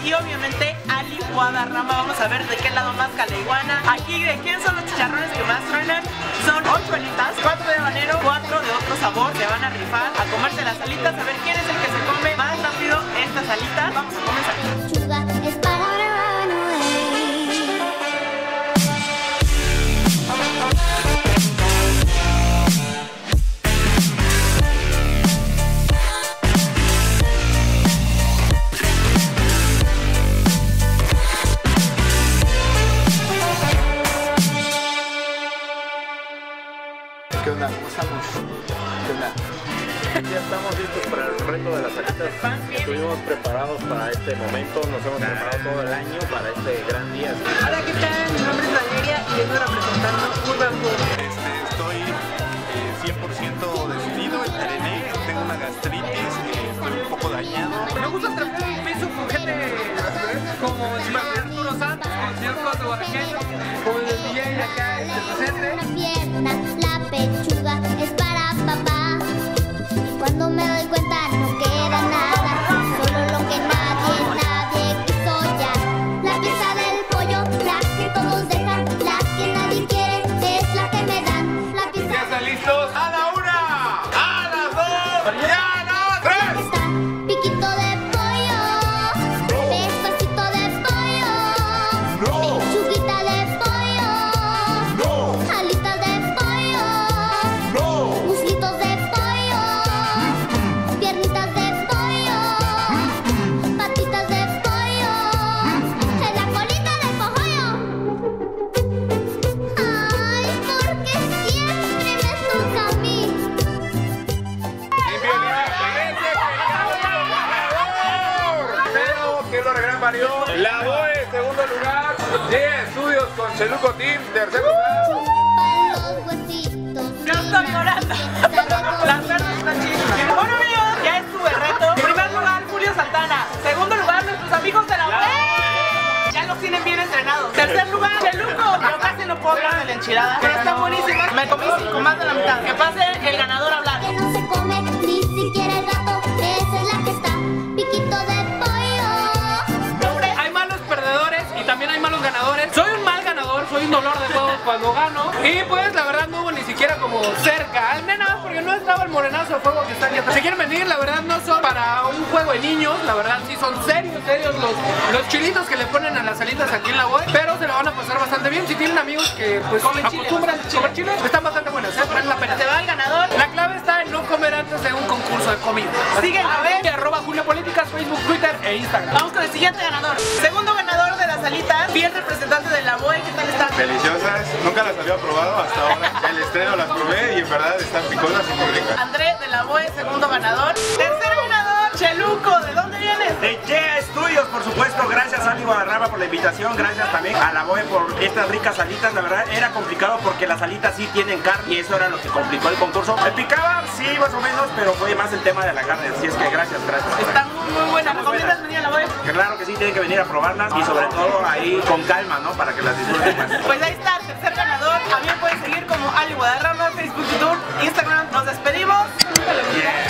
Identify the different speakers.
Speaker 1: Y obviamente Ali Guadarrama. Vamos a ver de qué lado más la iguana. Aquí de quién son los chicharrones que más truenan. Son 8 alitas, 4 de habanero, 4 de otro sabor. Se van a rifar a comerse las alitas, a ver quién es el que se come más rápido estas alitas. Vamos a comenzar.
Speaker 2: Es para run away.
Speaker 3: ¿Qué onda? ¿Cómo estamos? ¿Qué onda? Ya estamos listos para el reto de las alitas. Estuvimos preparados para este momento, nos hemos preparado todo el año para este gran día.
Speaker 1: Hola, ¿qué tal? Mi nombre es Valeria y vengo representando Urban Food.
Speaker 4: Estoy 100% decidido, entrené, tengo una gastritis, estoy un poco dañado.
Speaker 5: Me gusta trabajar en un piso con gente como el señor Arturo Santos, como el señor Coto Oaxaqueño, como el DJ acá en el centro.
Speaker 2: La pierna, la pechuga es para papá. Y cuando me doy cuenta no queda nada, solo lo que nadie quiso ya. La pieza del pollo, la que todos dejan, la que nadie quiere, es la que me dan. La pieza
Speaker 5: ¿Ya están listos? ¡A la una! ¡A las dos! ¡Y a las tres!
Speaker 2: está, piquito de pollo, despacito de pollo, pechuguita de pollo, alitas de pollo, muslitos de pollo, piernitas de pollo, patitas de pollo, en la colita de pollo. Ay, porque siempre me toca a mí.
Speaker 5: Pero que lo regresan varios. La BOE, segundo lugar. 10 estudios con Cheluco Team, tercer lugar.
Speaker 2: Chupan los huesitos.
Speaker 1: Yo estoy llorando. Las verdes están chidas. Bueno, amigos, ya estuve el reto. En primer lugar, Julio Santana. Segundo lugar, nuestros amigos de la web. Ya los tienen bien entrenados. Tercer lugar, Cheluco. Yo casi no puedo hablar de la enchilada, pero están buenísimas. Me comí 5 más de la mitad. Que pase el ganador a hablar.
Speaker 2: Que no se come ni siquiera el gato. Esa es la que está. Piquito de pollo.
Speaker 1: Hombre,
Speaker 5: Hay malos perdedores y también hay malos ganadores. Soy un mal ganador, soy un dolor de huevos cuando gano. Y pues la verdad no hubo ni siquiera como cerca. Al menos porque no estaba el morenazo de fuego que está aquí atrás. Si quieren venir, la verdad no son para un juego de niños. La verdad sí son serios los chilitos que le ponen a las alitas aquí en la BOE. Pero se lo van a pasar bastante bien. Si tienen amigos que pues acostumbran a comer chile, están bastante buenas, vale la pena.
Speaker 1: se va el ganador.
Speaker 5: La clave está en no comer antes de un concurso de comida.
Speaker 1: Síguenlo, ¿ven?
Speaker 5: @ Julio Políticas, Facebook, Twitter e Instagram.
Speaker 1: Vamos con el siguiente ganador. Segundo ganador de las alitas, bien representante de la BOE. ¿Qué tal están?
Speaker 4: Deliciosas, nunca las había probado hasta ahora. El estreno las probé y en verdad están picosas y muy ricas.
Speaker 1: André de la BOE, segundo ganador. Tercer ganador, Cheluco. ¿De dónde vienes?
Speaker 6: De Yeah Studios, por supuesto. Gracias a Ali Guadarrama por la invitación. Gracias también a la BOE por estas ricas alitas. La verdad era complicado porque las alitas sí tienen carne y eso era lo que complicó el concurso. ¿Me picaba? Sí, más o menos, pero fue más el tema de la carne. Así es que gracias.
Speaker 1: Están muy buenas. ¿Recomiendas venir a la BOE?
Speaker 6: Claro que sí, tienen que venir a probarlas y sobre todo ahí con calma, ¿no? Para que las disfruten más.
Speaker 1: Pues ahí está, tercer ganador. A mí me pueden seguir como Ali Guadarrama, Facebook, YouTube, Instagram. Nos despedimos.
Speaker 6: Yeah.